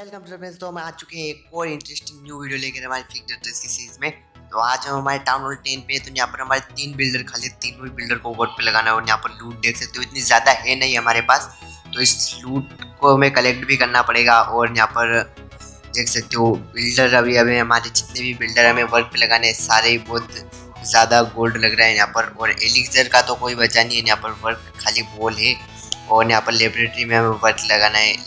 Welcome to friends. तो हम आ चुके हैं एक और इंटरेस्टिंग न्यू वीडियो लेकर हमारे फिक्स ड्रेस की सीरीज में। तो आज हम हमारे टाउन हॉल 10 पे। तो यहाँ पर हमारे 3 बिल्डर खाली, तीनों ही बिल्डर को वोट पे लगाना है। और यहाँ पर लूट देख सकते हो इतनी ज़्यादा है नहीं हमारे पास, तो इस लूट को हमें कलेक्ट भी करना पड़ेगा। और यहाँ पर देख सकते हो बिल्डर अभी हमारे जितने भी बिल्डर हमें वर्क पे लगाने सारे ही बहुत ज़्यादा गोल्ड लग रहा है यहाँ पर। और एलिक्सर का तो कोई बचा नहीं है, यहाँ पर वर्क खाली वॉल है। और यहाँ पर लेबोरेटरी में हमें वर्क लगाना है।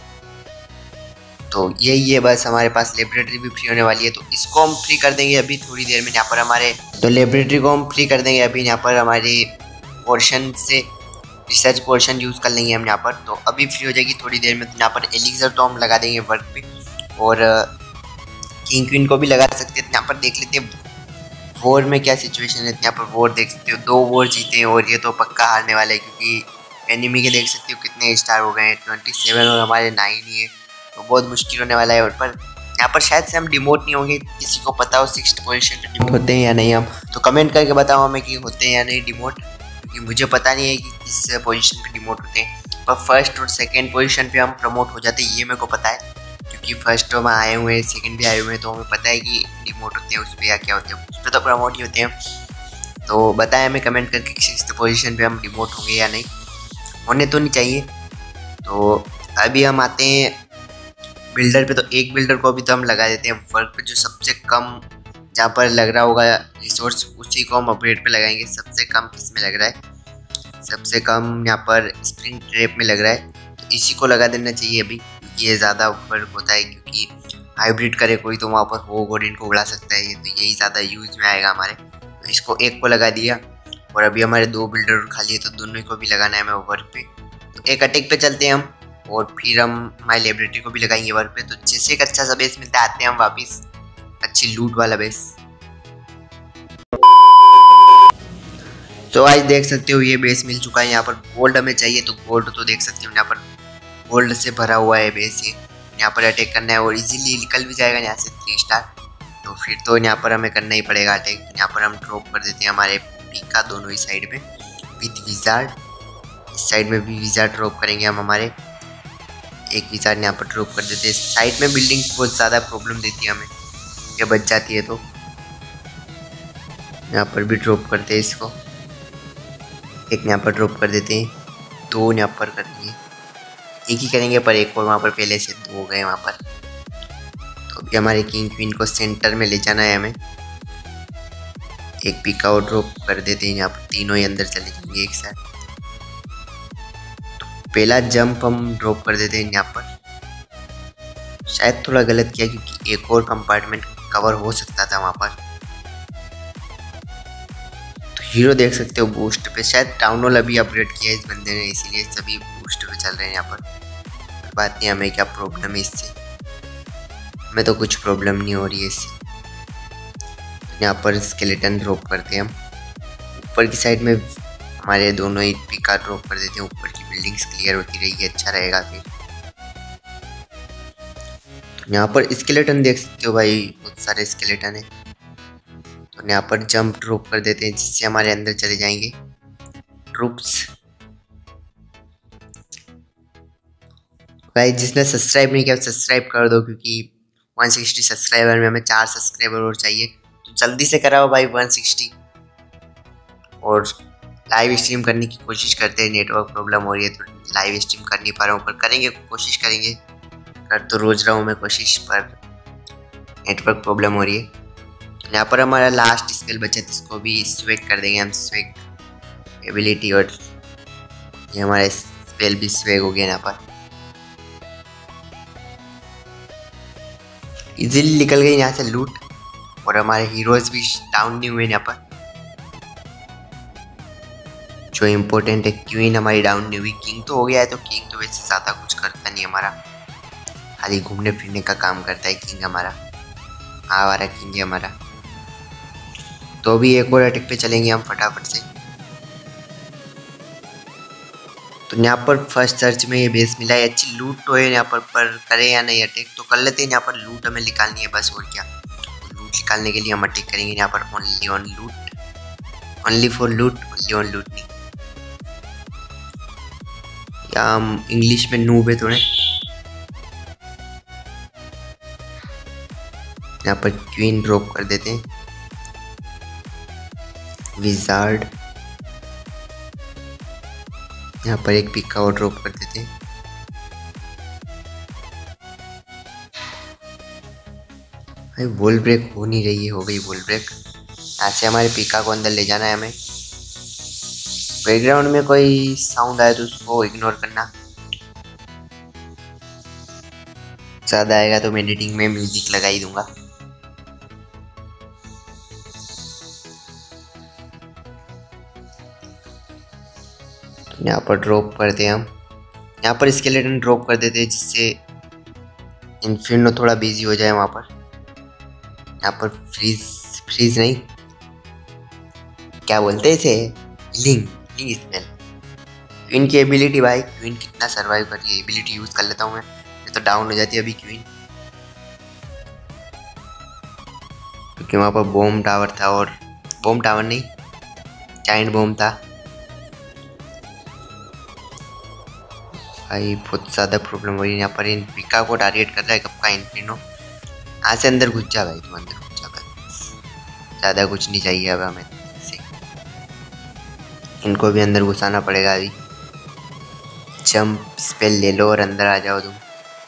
तो यही है बस, हमारे पास लेबोरेटरी भी फ्री होने वाली है, तो इसको हम फ्री कर देंगे अभी थोड़ी देर में। यहाँ पर हमारे तो लेबोरेटरी को हम फ्री कर देंगे अभी। यहाँ पर हमारे पोर्शन से रिसर्च पोर्शन यूज़ कर लेंगे हम यहाँ पर, तो अभी फ्री हो जाएगी थोड़ी देर में। तो यहाँ पर एलिक्सर तो हम लगा देंगे वर्क पे, और किंग क्वीन को भी लगा सकते हैं। यहाँ पर देख लेते हैं वॉर में क्या सिचुएशन है। यहाँ पर वॉर देख सकते हो 2 वॉर जीते हैं, और ये तो पक्का हारने वाला है क्योंकि एनिमी के देख सकते हो कितने स्टार हो गए हैं, 27 और हमारे 9 ही है। तो बहुत मुश्किल होने वाला है। और पर यहाँ पर शायद से हम डिमोट नहीं होंगे। किसी को पता हो 6th पोजीशन पे डिमोट होते हैं या नहीं, हम तो कमेंट करके बताओ हमें कि होते हैं या नहीं डिमोट, क्योंकि मुझे पता नहीं है कि किस पोजीशन पे डिमोट होते हैं। पर फर्स्ट और सेकंड पोजीशन पे हम प्रमोट हो जाते हैं, ये मेरे को पता है, क्योंकि फर्स्ट में आए हुए हैं, सेकंड भी आए हुए हैं, तो हमें पता है कि डिमोट होते हैं उस पर या क्या होते हैं। उस पर तो प्रमोट ही होते हैं। तो बताएं हमें कमेंट करके 6th पोजीशन पे हम डिमोट होंगे या नहीं, होने तो नहीं चाहिए। तो अभी हम आते हैं बिल्डर पे। तो एक बिल्डर को भी तो हम लगा देते हैं वर्क पे, जो सबसे कम जहाँ पर लग रहा होगा रिसोर्स, उसी को हम अपग्रेड पे लगाएंगे। सबसे कम किस में लग रहा है, सबसे कम यहाँ पर स्प्रिंग ट्रैप में लग रहा है, तो इसी को लगा देना चाहिए अभी, क्योंकि ये ज़्यादा वर्क होता है। क्योंकि हाइब्रिड करे कोई तो वहाँ पर होग और इनको उड़ा सकता है, तो यही ज़्यादा यूज में आएगा हमारे। तो इसको एक को लगा दिया, और अभी हमारे 2 बिल्डर खाली है, तो दोनों को भी लगाना है हमें वर्क पे। तो एक अटैक पे चलते हैं हम, और फिर हम हमारी लेबोरेटरी को भी लगाएंगे वर्क पे। तो जैसे एक अच्छा सा बेस मिलता है आते हैं हम वापिस, अच्छी लूट वाला बेस। तो आज देख सकते हो ये बेस मिल चुका है। यहाँ पर गोल्ड हमें चाहिए, तो गोल्ड तो देख सकते हो यहाँ पर गोल्ड से भरा हुआ है बेस। ये यहाँ पर अटैक करना है और इजीली निकल भी जाएगा यहाँ से 3 स्टार। तो फिर तो यहाँ पर हमें करना ही पड़ेगा अटैक। यहाँ पर हम ड्रॉप कर देते हैं हमारे पीका दोनों ही साइड में विथ विजार्ड। इस साइड में भी विजार्ड ड्रॉप करेंगे हम, हमारे एक विजार्ड यहाँ पर ड्रॉप कर देते हैं। साइड में बिल्डिंग बहुत ज़्यादा प्रॉब्लम देती है हमें, ये बच जाती है, तो यहाँ पर भी ड्रॉप करते हैं इसको। एक यहाँ पर ड्रॉप कर देते हैं, 2 यहाँ पर कर देंगे, एक ही करेंगे पर एक और वहाँ पर पहले से 2 हो गए वहाँ पर। तो अभी हमारे किंग क्वीन को सेंटर में ले जाना है हमें। एक पिका और ड्रॉप कर देते हैं, यहाँ पर तीनों ही अंदर चले जाएंगे एक साथ। पहला जंप हम ड्रॉप कर देते हैं यहाँ पर। शायद थोड़ा गलत किया क्योंकि एक और कंपार्टमेंट कवर हो सकता था वहाँ पर। तो हीरो देख सकते हो बूस्ट पे, शायद टाउन हॉल अभी अपग्रेड किया है इस बंदे ने, इसीलिए सभी बूस्ट पे चल रहे हैं यहाँ पर। बात नहीं हमें क्या प्रॉब्लम है इससे, हमें तो कुछ प्रॉब्लम नहीं हो रही है इससे। यहाँ पर स्केलेटन ड्रॉप करते हैं हम। ऊपर की साइड में हमारे दोनों ही पिका ड्रॉप कर देते हैं, ऊपर की बिल्डिंग्स क्लियर होती रहेगी, अच्छा रहेगा फिर। तो यहाँ पर स्केलेटन देख सकते हो भाई, बहुत सारे स्केलेटन है। तो यहाँ पर जंप ड्रॉप कर देते हैं, जिससे हमारे अंदर चले जाएंगे ट्रूप्स। भाई जिसने सब्सक्राइब नहीं किया सब्सक्राइब कर दो, क्योंकि 160 सब्सक्राइबर में हमें 4 सब्सक्राइबर और चाहिए, तो जल्दी से कराओ भाई 160। और लाइव स्ट्रीम करने की कोशिश करते हैं, नेटवर्क प्रॉब्लम हो रही है तो लाइव स्ट्रीम कर नहीं पा रहा हूँ, पर करेंगे, कोशिश करेंगे। कर तो रोज रहा हूँ मैं कोशिश, पर नेटवर्क प्रॉब्लम हो रही है। यहाँ पर हमारा लास्ट स्पेल बचा था, इसको भी स्वेग कर देंगे हम, स्वेग एबिलिटी, और ये हमारा स्पेल भी स्वेग हो गया यहाँ पर। इजीली निकल गई यहाँ से लूट, और हमारे हीरोज भी डाउन नहीं हुए यहाँ पर। जो इम्पोर्टेंट है क्वीन हमारी डाउन नहीं हुई। किंग तो हो गया है, तो किंग तो वैसे ज़्यादा कुछ करता नहीं हमारा, खाली घूमने फिरने का काम करता है किंग हमारा। आवारा किंग है हमारा। तो भी एक और अटैक पे चलेंगे हम फटाफट से। तो यहाँ पर फर्स्ट सर्च में ये बेस मिला है, अच्छी लूट तो है यहाँ पर करें या नहीं अटैक, तो कर लेते हैं। यहाँ पर लूट हमें निकालनी है बस, और क्या। लूट निकालने के लिए हम अटैक करेंगे यहाँ पर। Only on loot, only for loot, only on loot नहीं। या हम इंग्लिश में नूब है थोड़े। यहाँ पर क्वीन ड्रॉप कर देते हैं, विजार्ड यहाँ पर एक पिका और ड्रॉप कर देते हैं। भाई वॉल ब्रेक हो नहीं रही है, हो गई वॉल ब्रेक। ऐसे हमारे पिका को अंदर ले जाना है हमें। बैकग्राउंड में कोई साउंड आए तो उसको इग्नोर करना, ज़्यादा आएगा तो मैं एडिटिंग में म्यूजिक लगा ही दूंगा। तो यहाँ पर ड्रॉप करते हैं हम, यहाँ पर स्केलेटन ड्रॉप कर देते हैं जिससे इन्फिनो थोड़ा बिजी हो जाए वहाँ पर। यहाँ पर फ्रीज नहीं, क्या बोलते हैं इसे, लिंग स्मेल। क्वीन की एबिलिटी, भाई क्वीन कितना सर्वाइव कर रही है, एबिलिटी यूज कर लेता हूँ मैं, तो डाउन हो जाती है अभी क्वीन, क्योंकि वहाँ पर बॉम्ब टावर था, और बॉम्ब टावर नहीं जायंट बॉम्ब था। भाई बहुत ज़्यादा प्रॉब्लम हो रही है यहाँ पर। इन पिका को टारगेट कर रहा है कब का इन्फिनो। यहाँ से अंदर घुस जा भाई, तुम अंदर घुस जा, ज़्यादा कुछ नहीं चाहिए अब हमें से। इनको भी अंदर घुसाना पड़ेगा अभी। जंप स्पेल ले लो और अंदर आ जाओ तुम।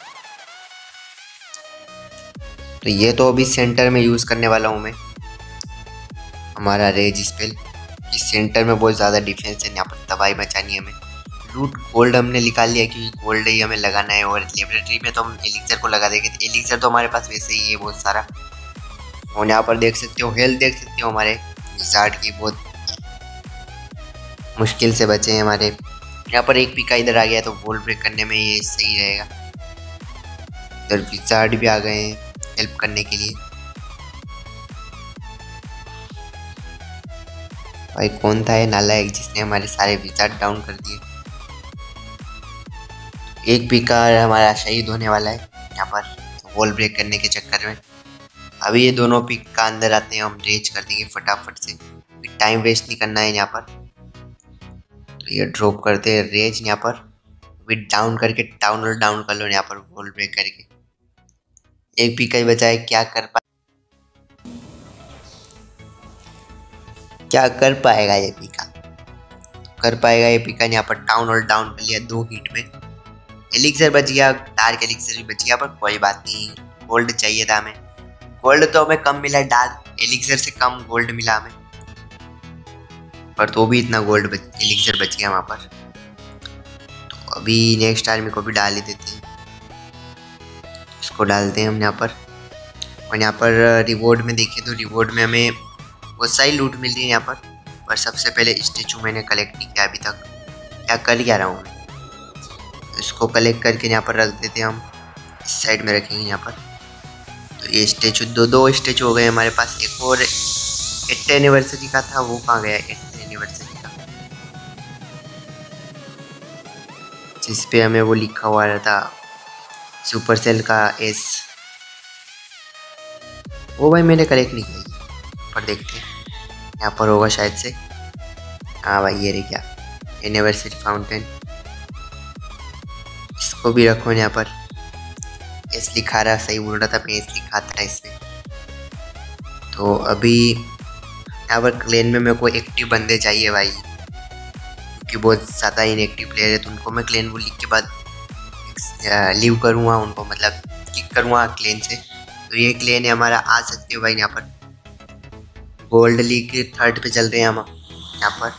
तो ये तो अभी सेंटर में यूज़ करने वाला हूँ मैं, हमारा रेज स्पेल। इस सेंटर में बहुत ज़्यादा डिफेंस है, यहाँ पर तबाही मचानी है हमें। लूट गोल्ड हमने निकाल लिया क्योंकि गोल्ड ही हमें लगाना है, और लेबोरेटरी में तो हम एलिक्सर को लगा देंगे। एलिक्सर तो हमारे पास वैसे ही है बहुत सारा। और यहाँ पर देख सकते हो हेल्थ, देख सकते हो हमारे विजार्ड की बहुत मुश्किल से बचे हैं हमारे। यहाँ पर एक पिका इधर आ गया तो वॉल ब्रेक करने में ये सही रहेगा। इधर विजार्ड भी आ गए हैं हेल्प करने के लिए। भाई कौन था ये नालायक जिसने हमारे सारे विजार्ड डाउन कर दिए। एक पिका हमारा शहीद होने वाला है यहाँ पर वॉल ब्रेक करने के चक्कर में। अभी ये दोनों पिका अंदर आते हैं, हम रेज कर देंगे फटाफट से, टाइम वेस्ट नहीं करना है यहाँ पर। तो ये ड्रॉप करते हैं रेज यहाँ पर, विद डाउन करके टाउन और डाउन कर लो यहाँ पर वॉल ब्रेक करके। एक पिका ही बचा है, क्या कर पाएगा ये पिका, कर पाएगा ये पिका। यहाँ पर टाउन और डाउन कर लिया 2 हिट में। एलिक्सर बच गया, डार्क एलिक्सर भी बच गया, पर कोई बात नहीं, गोल्ड चाहिए था हमें। गोल्ड तो हमें कम मिला, डार्क एलिक्सर से कम गोल्ड मिला हमें, पर तो भी इतना गोल्ड एलिक्सर बच गया वहाँ पर। तो अभी नेक्स्ट आर्मी को भी डाल ही देते हैं, इसको डालते हैं हम यहाँ पर। और यहाँ पर रिवॉर्ड में देखिए तो रिवॉर्ड में हमें बहुत सारी लूट मिल रही है यहाँ पर सबसे पहले स्टेचू मैंने कलेक्ट नहीं किया अभी तक, क्या कर क्या रहा हूँ मैं। इसको कलेक्ट करके यहाँ पर रख देते हैं हम, इस साइड में रखेंगे यहाँ पर। तो ये स्टेचू दो स्टेचू हो गए हमारे पास। एक और 8th एनिवर्सरी का था, वो कहाँ गया 8th एनिवर्सरी का, जिस पे हमें वो लिखा हुआ रहता सुपरसेल का एस, वो भाई मैंने कलेक्ट नहीं किया, पर देखते हैं यहाँ पर होगा शायद से। हाँ भाई ये रही क्या एनिवर्सरी फाउंटेन, इसको भी रखो यहाँ पर। एस लिखा रहा, सही बोल रहा था मैं, एस लिखा था इसमें। तो अभी यहाँ पर क्लेन में मेरे को एक्टिव बंदे चाहिए भाई, क्योंकि बहुत ज़्यादा इनएक्टिव प्लेयर है, तो उनको मैं क्लेन बुल लीग के बाद लीव करूँगा, उनको मतलब किक करूँगा क्लेन से। तो ये क्लेन है हमारा, आ सकते हो भाई यहाँ पर। गोल्ड लीग के 3rd पे चल रहे हैं हम यहाँ पर,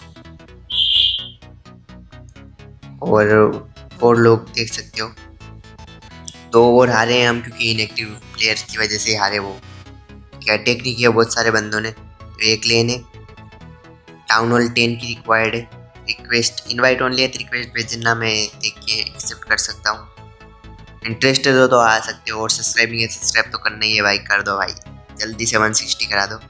और लोग देख सकते हो 2 और हारे हैं हम, क्योंकि इनएक्टिव प्लेयर्स की वजह से हारे। वो क्या अटैक नहीं किया बहुत सारे बंदों ने। तो एक लेन है, टाउन हॉल 10 की रिक्वायर्ड है। रिक्वेस्ट इनवाइट ओनली है, रिक्वेस्ट भेजना मैं देख के एक्सेप्ट कर सकता हूँ। इंटरेस्टेड हो तो आ सकते हो, और सब्सक्राइब नहीं है सब्सक्राइब तो करना ही है भाई, कर दो भाई जल्दी से 160 करा दो।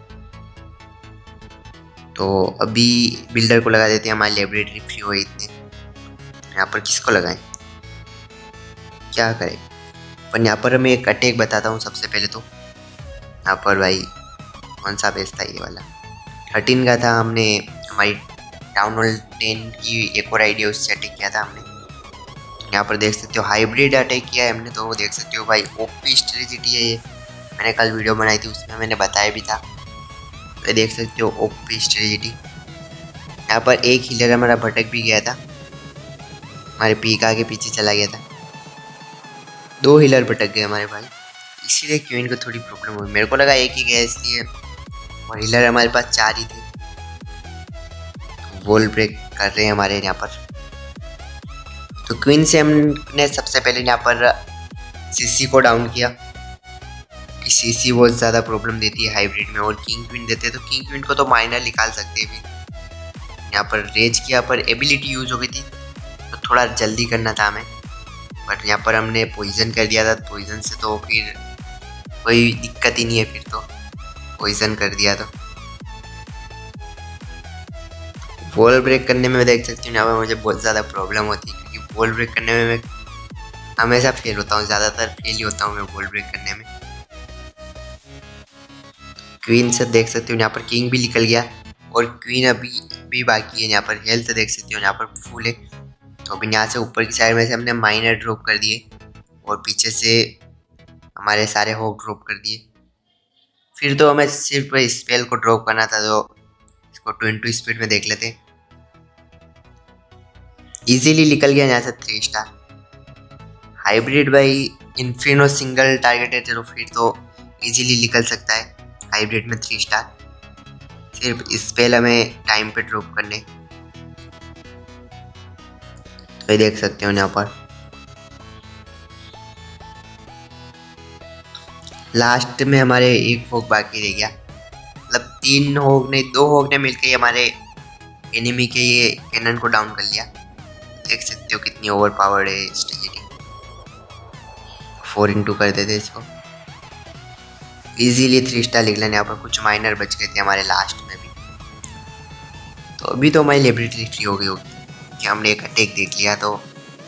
तो अभी बिल्डर को लगा देते हैं, हमारी लेबोरेटरी फ्री हो इतने। यहाँ पर किसको लगाएं, क्या करें, पर यहाँ पर मैं एक अटैक बताता हूँ सबसे पहले। तो यहाँ पर भाई कौन सा बेस था, ये वाला 13 का था। हमने हमारी टाउन हॉल 10 की एक और आइडिया उससे अटैक किया था हमने। यहाँ पर देख सकते हो हाइब्रिड अटैक किया है हमने, तो वो देख सकते हो भाई ओपी स्ट्रेटजी है ये। मैंने कल वीडियो बनाई थी, उसमें मैंने बताया भी था। तो देख सकते हो ओपी स्ट्रेटेजी। यहाँ पर एक हीलर हमारा भटक भी गया था, हमारे पीका के पीछे चला गया था। 2 हीलर भटक गए हमारे भाई, इसीलिए क्वीन को थोड़ी प्रॉब्लम हुई। मेरे को लगा एक ही गया इसलिए, और हीलर हमारे पास 4 ही थे। वॉल ब्रेक कर रहे हैं हमारे यहाँ पर। तो क्वीन से हमने सबसे पहले यहाँ पर सीसी को डाउन किया कि सीसी बहुत ज़्यादा प्रॉब्लम देती है हाइब्रिड में, और किंग क्वीन देते तो किंग क्वीन को तो माइनर निकाल सकते हैं। भी यहाँ पर रेज किया पर एबिलिटी यूज़ हो गई थी, तो थोड़ा जल्दी करना था हमें। बट यहाँ पर हमने पॉइजन कर दिया था, पॉइजन से तो फिर कोई दिक्कत ही नहीं है, फिर तो पॉइजन कर दिया। तो वॉल ब्रेक करने में देख सकती हूँ यहाँ पर मुझे बहुत ज़्यादा प्रॉब्लम होती है, क्योंकि वॉल ब्रेक करने में मैं हमेशा फेल होता हूँ, ज़्यादातर फेल ही होता हूँ मैं वॉल ब्रेक करने में। क्वीन से देख सकते हो यहाँ पर किंग भी निकल गया, और क्वीन अभी भी बाकी है। यहाँ पर हेल्थ देख सकते हो यहाँ पर फुल है। तो अभी यहाँ से ऊपर की साइड में से हमने माइनर ड्रॉप कर दिए, और पीछे से हमारे सारे होप ड्रॉप कर दिए। फिर तो हमें सिर्फ स्पेल को ड्रॉप करना था, तो इसको 20 स्पीड में देख लेते। इजीली निकल गया यहाँ से 3 स्टार। हाइब्रिड भाई इन्फिनो सिंगल टारगेटेड है, तो फिर तो इजीली निकल सकता है हाइब्रिड में 3 स्टार। सिर्फ स्पेल हमें टाइम पे ड्रॉप करने। तो ये देख सकते हो यहाँ पर लास्ट में हमारे एक होग बाकी रह गया, मतलब 3 होग नहीं 2 होग ने मिलकर हमारे एनिमी के ये कैनन को डाउन कर लिया। देख सकते हो कितनी ओवर पावर्ड है स्ट्रेटेजी। 4x2 कर देते इसको, इजीली 3 स्टार निकला। यहाँ पर कुछ माइनर बच गए थे हमारे लास्ट में भी। तो अभी तो हमारी लेबोरेटरी फ्री हो गई होगी कि हमने एक अटैक देख लिया। तो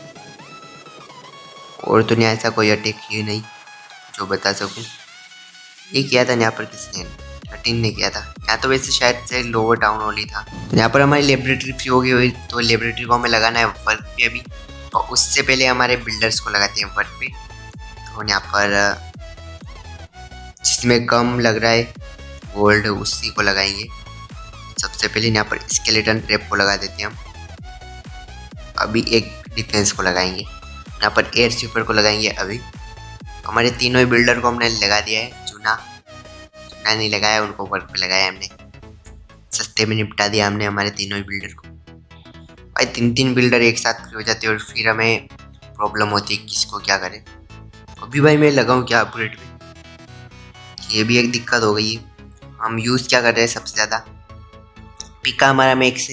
और तो नहीं ऐसा कोई अटैक ही नहीं जो बता सकूं। ये किया था यहाँ पर किसने, 13 ने किया था। यहाँ तो वैसे शायद से लोअर टाउन हॉल ही था। तो यहाँ पर हमारी लेबोरेटरी फ्री हो गई हुई, तो लेबोरेटरी को हमें लगाना है वर्क पे अभी, और उससे पहले हमारे बिल्डर्स को लगाते हैं वर्क पे। तो यहाँ पर जिसमें कम लग रहा है गोल्ड उसी को लगाएंगे। सबसे पहले यहाँ पर स्केलेटन ट्रैप को लगा देते हैं हम। अभी एक डिफेंस को लगाएंगे, यहाँ पर एयर स्वीपर को लगाएंगे। अभी हमारे तीनों ही बिल्डर को हमने लगा दिया है। चुना नहीं लगाया, उनको वर्क पे लगाया हमने। सस्ते में निपटा दिया हमने हमारे तीनों ही बिल्डर को। भाई 3 बिल्डर एक साथ हो जाते हैं और फिर हमें प्रॉब्लम होती है किसको क्या करें। अभी भाई मैं लगाऊँ क्या अपग्रेड में, ये भी एक दिक्कत हो गई है। हम यूज़ क्या कर रहे हैं सबसे ज़्यादा, पिका हमारा मैक्स है,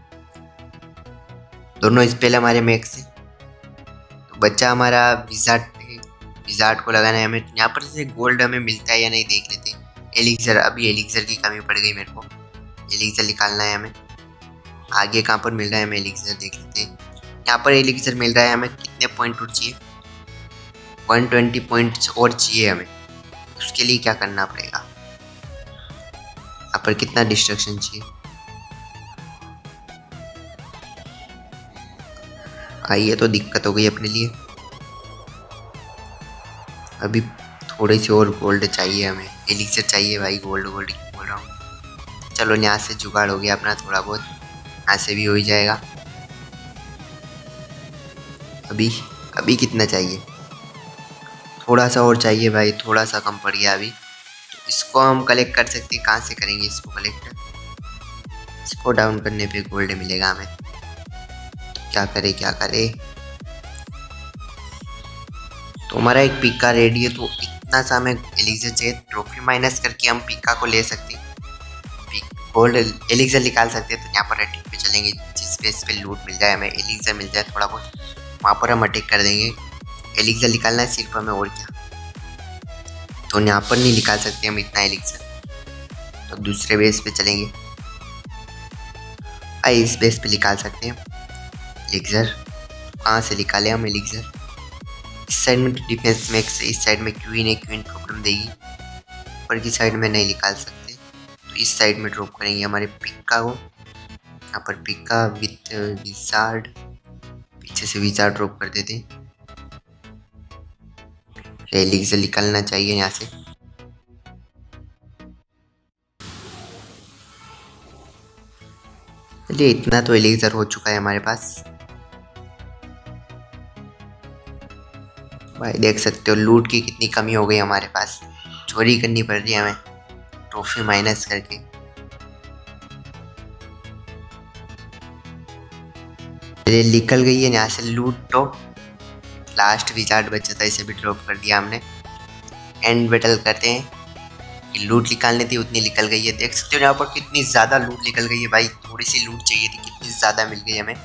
दोनों स्पेल हमारे मैक्स है। तो बच्चा हमारा विजार्ड को लगाना है हमें। यहाँ पर से गोल्ड हमें मिलता है या नहीं देख लेते। एलिक्सर, अभी एलिक्सर की कमी पड़ गई मेरे को, एलिक्सर निकालना है हमें। आगे कहाँ पर मिल रहा है हमें एलिक्सर देख लेते हैं। यहाँ पर एलिक्सर मिल रहा है हमें। कितने पॉइंट और चाहिए, 120 पॉइंट्स और चाहिए हमें। उसके लिए क्या करना पड़ेगा, यहाँ पर कितना डिस्ट्रक्शन चाहिए। आइए तो दिक्कत हो गई अपने लिए। अभी थोड़ी सी और गोल्ड चाहिए हमें, एलिक्सर चाहिए भाई। गोल्ड बोल रहा हूँ। चलो यहाँ से जुगाड़ हो गया अपना थोड़ा बहुत, यहाँ से भी हो ही जाएगा। अभी कितना चाहिए, थोड़ा सा और चाहिए भाई, थोड़ा सा कम पड़ गया अभी। तो इसको हम कलेक्ट कर सकते हैं। कहाँ से करेंगे इसको कलेक्ट, इसको डाउन करने पे गोल्ड मिलेगा हमें। क्या करे। तो हमारा एक पिका रेडी है, तो इतना सा हमें एलिक्सर चाहिए। ट्रॉफी माइनस करके हम पिका को ले सकते हैं, गोल्ड एलिक्सर निकाल सकते हैं। तो यहाँ पर अटैक पे चलेंगे, जिस बेस पे लूट मिल जाए हमें, एलिक्सर मिल जाए थोड़ा बहुत, वहाँ पर हम अटैक कर देंगे। एलिक्सर निकालना है सिर्फ हमें, और क्या। तो यहाँ पर नहीं निकाल सकते हम इतना एलिक्सर, तो दूसरे बेस पे चलेंगे। इस बेस पे निकाल सकते हैं एलिक्सर। कहाँ से निकाले हम एलिक्सर, इस साइड में डिफेंस मैक्स है, इस साइड में क्वीन है, क्वीन प्रॉब्लम देगी। ऊपर की साइड में नहीं निकाल सकते, तो इस साइड में ड्रॉप करेंगे हमारे पिक्का को। यहाँ पर पिक्का विथ विजार्ड, पीछे से विजार्ड ड्रॉप कर देते। एलिक्सर निकलना चाहिए यहाँ से। चलिए इतना तो एलिक्सर हो चुका है हमारे पास। भाई देख सकते हो लूट की कितनी कमी हो गई हमारे पास, चोरी करनी पड़ रही है हमें ट्रॉफी माइनस करके। चलिए निकल गई है यहाँ से लूट। तो लास्ट विजार्ड बचा था, इसे भी ड्रॉप कर दिया हमने। एंड बैटल करते हैं कि लूट निकालनी थी उतनी निकल गई है। देख सकते हो यहाँ पर कितनी ज़्यादा लूट निकल गई है भाई, थोड़ी सी लूट चाहिए थी, कितनी ज़्यादा मिल गई हमें।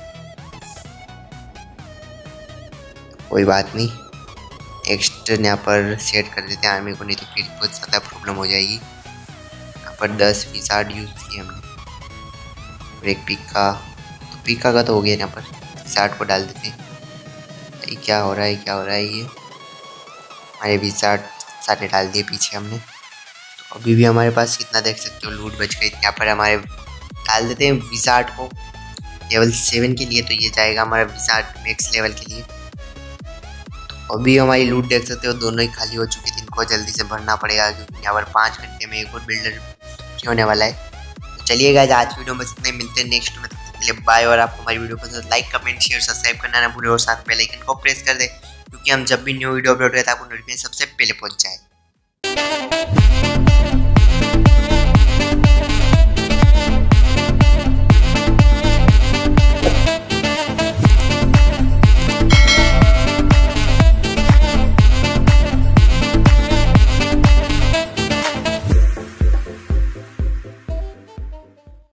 कोई बात नहीं, एक्स्ट्रा यहाँ पर सेट कर देते हैं आर्मी को, नहीं तो फिर बहुत ज़्यादा प्रॉब्लम हो जाएगी। यहाँ पर 10 विजार्ड यूज़ किए हमने और एक पिका, तो पिका का तो हो गया। यहाँ पर विजार्ड को डाल देते हैं। ये क्या हो रहा है, क्या हो रहा है? ये हमारे विजार्ड सारे डाल दिए पीछे हमने। तो अभी भी हमारे पास कितना देख सकते हो लूट बच गई। यहाँ पर हमारे डाल देते हैं विजार्ड को लेवल 7 के लिए, तो ये जाएगा हमारा विजार्ड मैक्स लेवल के लिए। तो अभी हमारी लूट देख सकते हो दोनों ही खाली हो चुकी थी, इनको जल्दी से भरना पड़ेगा क्योंकि यहाँ पर 5 घंटे में एक और बिल्डर फ्री होने वाला है। तो चलिए गाइस आज वीडियो में इतने, मिलते हैं नेक्स्ट में, तब तक के लिए बाय। और आपको हमारी वीडियो पसंद लाइक कमेंट शेयर सब्सक्राइब करना ना भूलें और साथ बेल आइकन को प्रेस कर दे, क्योंकि हम जब भी न्यू वीडियो अपलोड करते हैं आपको नोटिफिकेशन सबसे पहले पहुंच जाए।